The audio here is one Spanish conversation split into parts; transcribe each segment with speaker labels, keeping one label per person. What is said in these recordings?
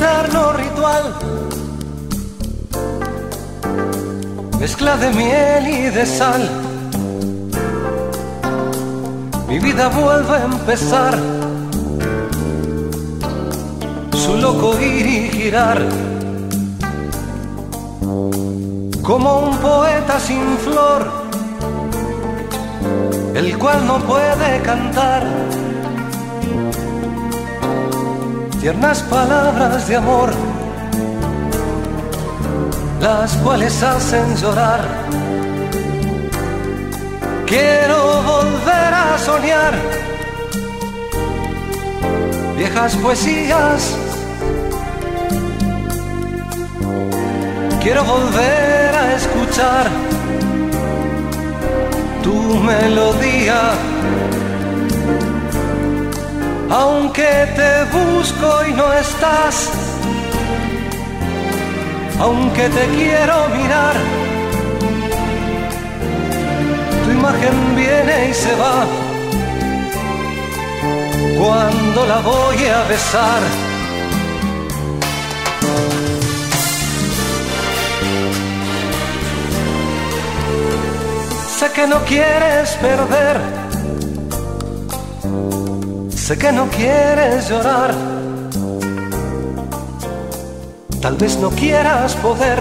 Speaker 1: eterno ritual, mezcla de miel y de sal. Mi vida vuelve a empezar, su loco ir y girar, como un poeta sin flor, el cual no puede cantar tiernas palabras de amor, las cuales hacen llorar. Quiero volver a soñar viejas poesías, quiero volver a escuchar tu melodía. Aunque te busco y no estás, aunque te quiero mirar, tu imagen viene y se va cuando la voy a besar. Sé que no quieres perder, sé que no quieres llorar, tal vez no quieras poder,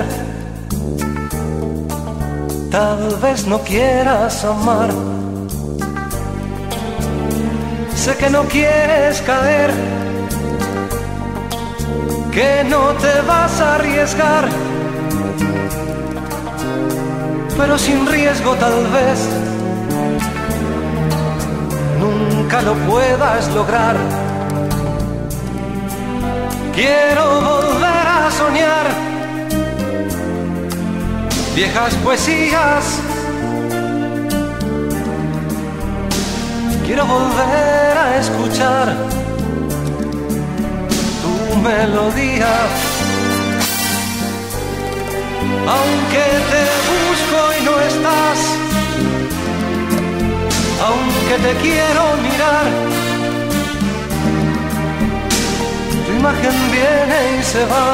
Speaker 1: tal vez no quieras amar. Sé que no quieres caer, que no te vas a arriesgar, pero sin riesgo tal vez nunca lo puedas lograr. Quiero volver a soñar viejas poesías, quiero volver a escuchar tu melodía. Aunque te busco y no estás, aunque te quiero mirar, tu imagen viene y se va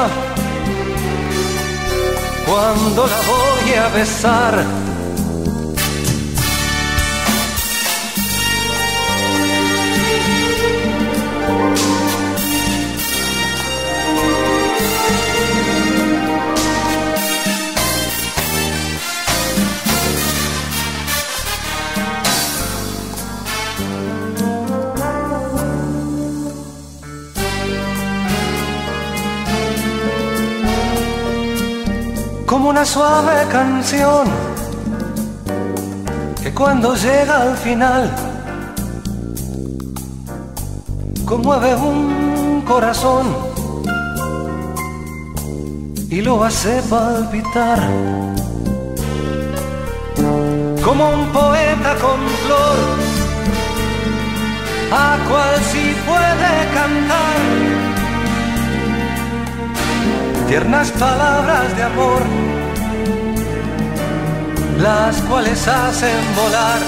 Speaker 1: cuando la voy a besar. Como una suave canción que cuando llega al final conmueve un corazón y lo hace palpitar. Como un poeta con flor, a cual sí puede cantar tiernas palabras de amor, las cuales hacen volar.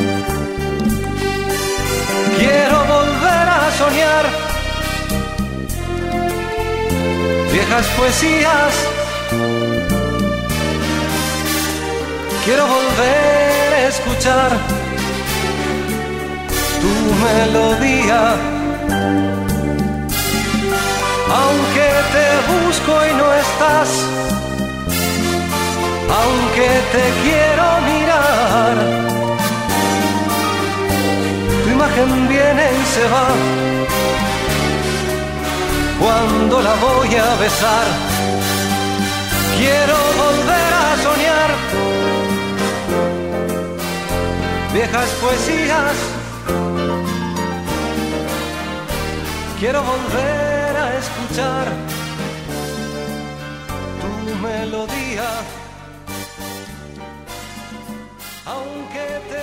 Speaker 1: Quiero volver a soñar viejas poesías, quiero volver a escuchar tu melodía. Aunque te busco y no estás, aunque te quiero mirar, tu imagen viene y se va cuando la voy a besar. Quiero volver a soñar viejas poesías, quiero volver a escuchar tu melodía. Aunque te